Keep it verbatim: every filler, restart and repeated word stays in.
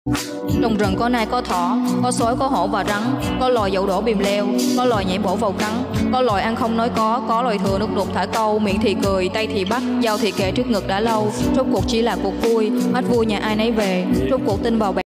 Trong rừng có nai có thỏ, có sói có hổ và rắn, có loài dậu đổ bìm leo, có loài nhảy bổ vào cắn, có loài ăn không nói có, có loài thừa nước đục thả câu, miệng thì cười, tay thì bắt, dao thì kề trước ngực đã lâu. Rốt cuộc chỉ là cuộc vui, hết vui nhà ai nấy về, rốt cuộc tin vào bạn.